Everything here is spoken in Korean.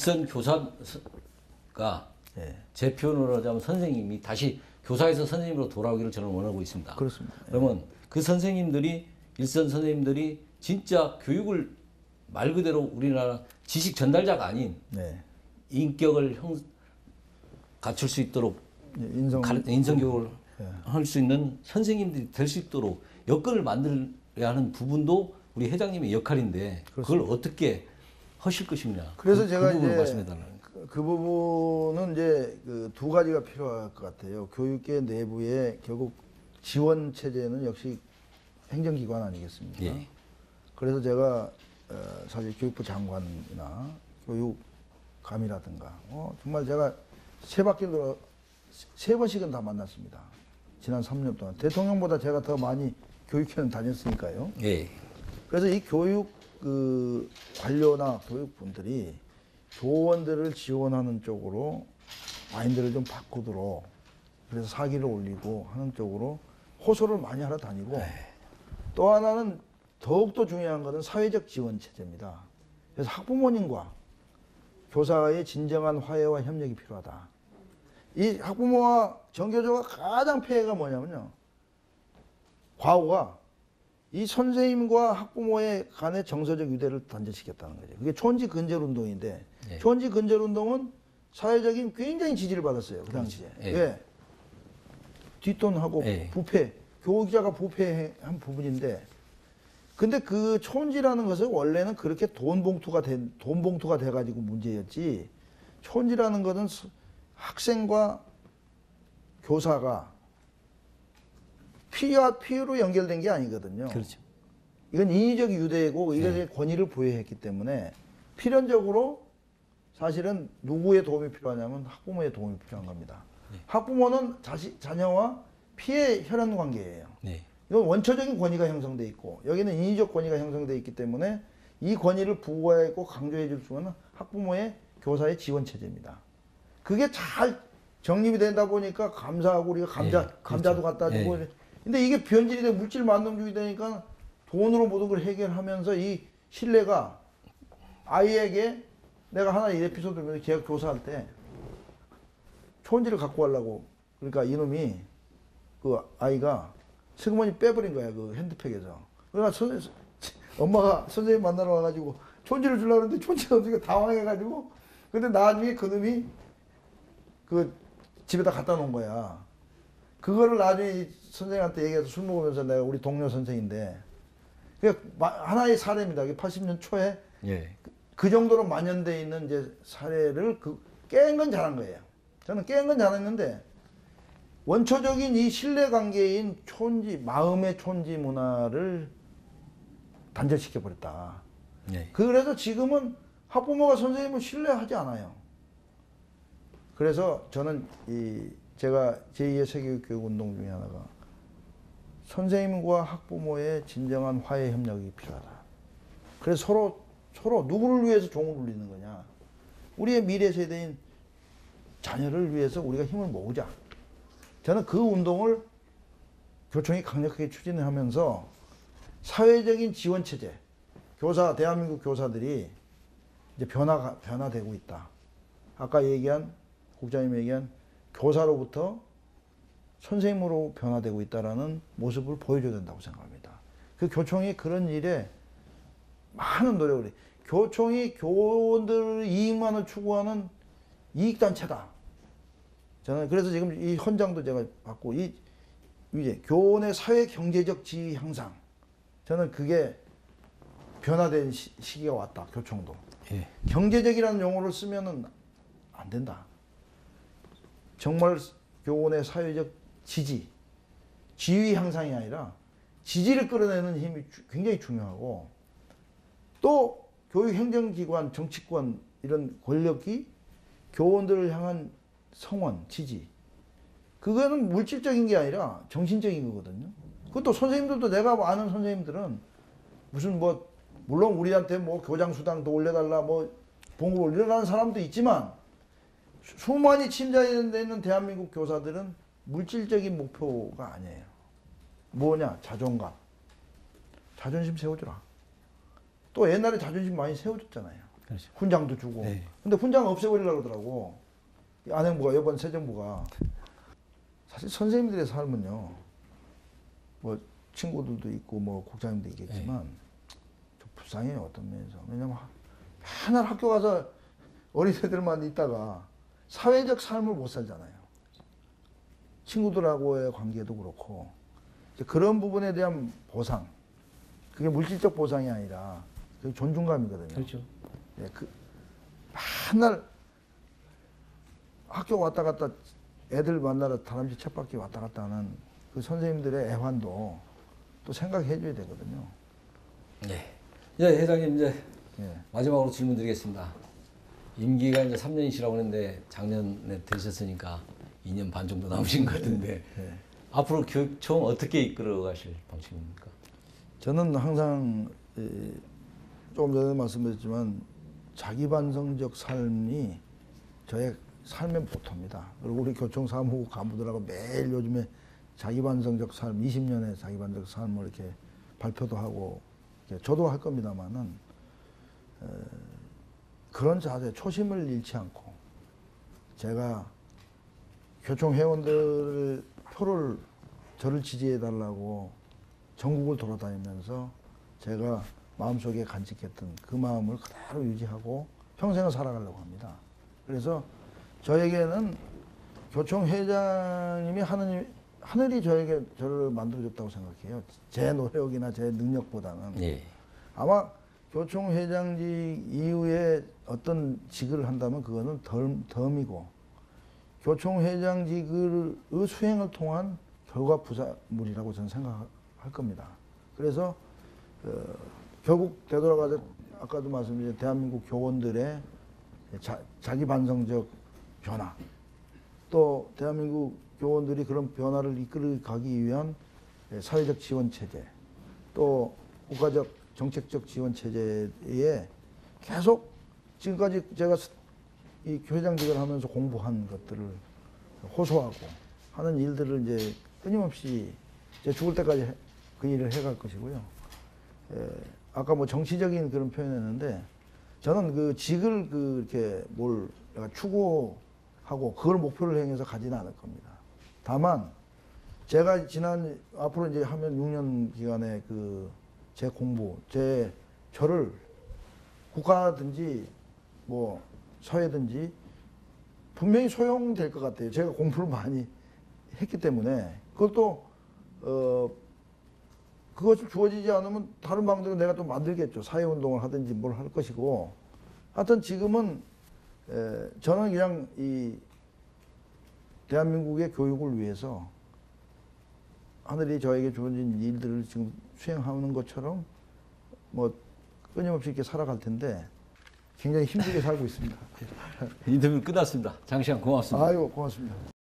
일선 교사가 예. 제 표현으로 하자면 선생님이 다시 교사에서 선생님으로 돌아오기를 저는 원하고 있습니다. 그렇습니다. 그러면 그 선생님들이 일선 선생님들이 진짜 교육을 말 그대로 우리나라 지식 전달자가 아닌 네. 인격을 갖출 수 있도록 인성 교육을 할 수 있는 선생님들이 될 수 있도록 여건을 만들어야 하는 부분도 우리 회장님의 역할인데 그걸 어떻게 하실 것이냐. 그래서 제가 부분을 이제 말씀해달라는. 그 부분은 이제 그 두 가지가 필요할 것 같아요. 교육계 내부에 결국 지원 체제는 역시 행정기관 아니겠습니까? 예. 그래서 제가 사실 교육부 장관이나 교육감이라든가 정말 제가 세 번씩은 다 만났습니다. 지난 3년 동안 대통령보다 제가 더 많이 교육회는 다녔으니까요. 예. 그래서 이 교육 그 관료나 교육분들이 교원들을 지원하는 쪽으로 마인드를 좀 바꾸도록 그래서 사기를 올리고 하는 쪽으로 호소를 많이 하러 다니고 또 하나는 더욱더 중요한 것은 사회적 지원 체제입니다. 그래서 학부모님과 교사의 진정한 화해와 협력이 필요하다. 이 학부모와 전교조가 가장 폐해가 뭐냐면요. 과오가 이 선생님과 학부모의 간의 정서적 유대를 단절시켰다는 거죠. 그게 촌지 근절 운동인데 예. 촌지 근절 운동은 사회적인 굉장히 지지를 받았어요. 그 당시에. 예. 왜? 뒷돈하고 예. 부패, 교육자가 부패한 부분인데 근데 그 촌지라는 것은 원래는 그렇게 돈 봉투가 돼가지고 문제였지 촌지라는 것은 학생과 교사가 피와 피로 연결된 게 아니거든요. 그렇죠. 이건 인위적 유대이고 이것의 권위를 부여했기 때문에 필연적으로 사실은 누구의 도움이 필요하냐면 학부모의 도움이 필요한 겁니다. 네. 학부모는 자녀와 피의 혈연 관계예요. 네. 이건 원초적인 권위가 형성돼 있고 여기는 인위적 권위가 형성돼 있기 때문에 이 권위를 부과하고 강조해 줄 수 있는 학부모의 교사의 지원 체제입니다. 그게 잘 정립이 된다 보니까 감사하고 우리가 감자도 그렇죠. 갖다 주고 근데 이게 변질이 돼 물질 만능주의 되니까 돈으로 모든 걸 해결하면서 이 신뢰가 아이에게 내가 하나 이 에피소드를 계약 교사할 때 촌지를 갖고 가려고 그러니까 이놈이 그 아이가 슬그머니 빼버린 거야 그 핸드백에서. 그러니까 엄마가 선생님 만나러 와가지고 촌지를 주려고 했는데 촌지가 어떻게 당황해가지고 근데 나중에 그놈이 그 집에다 갖다 놓은 거야. 그거를 나중에 선생님한테 얘기해서 술 먹으면서 내가 우리 동료 선생인데 그게 하나의 사례입니다. 80년 초에 예. 그 정도로 만연돼 있는 이제 사례를 깬 건 잘한 거예요. 저는 깬 건 잘했는데 원초적인 이 신뢰관계인 촌지 마음의 촌지 문화를 단절시켜 버렸다. 예. 그래서 지금은 학부모가 선생님을 신뢰하지 않아요. 그래서 저는 제가 제2의 세계교육운동 중에 하나가 선생님과 학부모의 진정한 화해 협력이 필요하다. 그래서 서로 누구를 위해서 종을 울리는 거냐. 우리의 미래 세대인 자녀를 위해서 우리가 힘을 모으자. 저는 그 운동을 교총이 강력하게 추진하면서 사회적인 지원 체제, 대한민국 교사들이 이제 변화되고 있다. 아까 국장님이 얘기한 교사로부터 선생님으로 변화되고 있다라는 모습을 보여줘야 된다고 생각합니다. 그 교총이 그런 일에 많은 노력을 해요. 교총이 교원들 이익만을 추구하는 이익단체다. 저는 그래서 지금 이 헌장도 제가 받고 이제 교원의 사회 경제적 지위 향상. 저는 그게 변화된 시기가 왔다. 교총도. 예. 경제적이라는 용어를 쓰면은 안 된다. 정말 교원의 사회적 지위 향상이 아니라 지지를 끌어내는 힘이 굉장히 중요하고 또 교육행정기관, 정치권 이런 권력이 교원들을 향한 성원, 지지 그거는 물질적인 게 아니라 정신적인 거거든요. 그것도 선생님들도 내가 아는 선생님들은 무슨 물론 우리한테 교장수당도 올려달라 봉급 올려달라는 사람도 있지만 수많이 침자되어 있는 대한민국 교사들은 물질적인 목표가 아니에요. 뭐냐? 자존감. 자존심 세워주라. 또 옛날에 자존심 많이 세워줬잖아요. 그렇죠. 훈장도 주고. 네. 근데 훈장 없애버리려고 그러더라고. 이 안행부가, 이번 새 정부가. 사실 선생님들의 삶은요, 뭐 친구들도 있고 뭐 국장님도 있겠지만 좀 불쌍해요, 어떤 면에서. 왜냐면 맨날 학교 가서 어린애들만 있다가 사회적 삶을 못 살잖아요. 친구들하고의 관계도 그렇고. 이제 그런 부분에 대한 보상, 그게 물질적 보상이 아니라 그게 존중감이거든요. 그렇죠. 예, 맨날 학교 왔다 갔다 애들 만나러 다람쥐 쳇바퀴 왔다 갔다 하는 그 선생님들의 애환도 또 생각해 줘야 되거든요. 네. 예, 회장님 이제 예. 마지막으로 질문 드리겠습니다. 임기가 이제 3년이시라고 했는데 작년에 되셨으니까 2년 반 정도 남으신 것 같은데 예. 앞으로 교육청 어떻게 이끌어 가실 방침입니까? 저는 항상 조금 전에 말씀드렸지만 자기 반성적 삶이 저의 삶의 모토입니다. 그리고 우리 교청 사무국 간부들하고 매일 요즘에 자기 반성적 삶, 20년의 자기 반성적 삶을 이렇게 발표도 하고 이렇게 저도 할 겁니다만은 그런 자세, 초심을 잃지 않고 제가 교총 회원들 표를 저를 지지해 달라고 전국을 돌아다니면서 제가 마음속에 간직했던 그 마음을 그대로 유지하고 평생을 살아가려고 합니다. 그래서 저에게는 교총 회장님이 하늘이 저를 만들어줬다고 생각해요. 제 노력이나 제 능력보다는. 예. 아마 교총 회장직 이후에 어떤 직을 한다면 그거는 덤이고 교총 회장직의 수행을 통한 결과 부사물이라고 저는 생각할 겁니다. 그래서 결국 되돌아가서 아까도 말씀드린 대한민국 교원들의 자기 반성적 변화, 또 대한민국 교원들이 그런 변화를 이끌어 가기 위한 사회적 지원 체제, 또 국가적 정책적 지원 체제에 계속 지금까지 제가 이 교회장직을 하면서 공부한 것들을 호소하고 하는 일들을 이제 끊임없이 제 죽을 때까지 그 일을 해갈 것이고요. 아까 뭐 정치적인 그런 표현했는데 저는 그 직을 이렇게 뭘 내가 추구하고 그걸 목표를 행해서 가지는 않을 겁니다. 다만 제가 앞으로 이제 하면 6년 기간에 제 공부, 저를 국가든지 뭐 사회든지 분명히 소용될 것 같아요. 제가 공부를 많이 했기 때문에 그것도 그것이 주어지지 않으면 다른 방법으로 내가 또 만들겠죠. 사회운동을 하든지 뭘 할 것이고. 하여튼 지금은 저는 그냥 이 대한민국의 교육을 위해서 하늘이 저에게 주어진 일들을 지금 수행하는 것처럼 뭐 끊임없이 이렇게 살아갈 텐데 굉장히 힘들게 살고 있습니다. 인터뷰 끝났습니다. 장시간 고맙습니다. 아이고 고맙습니다.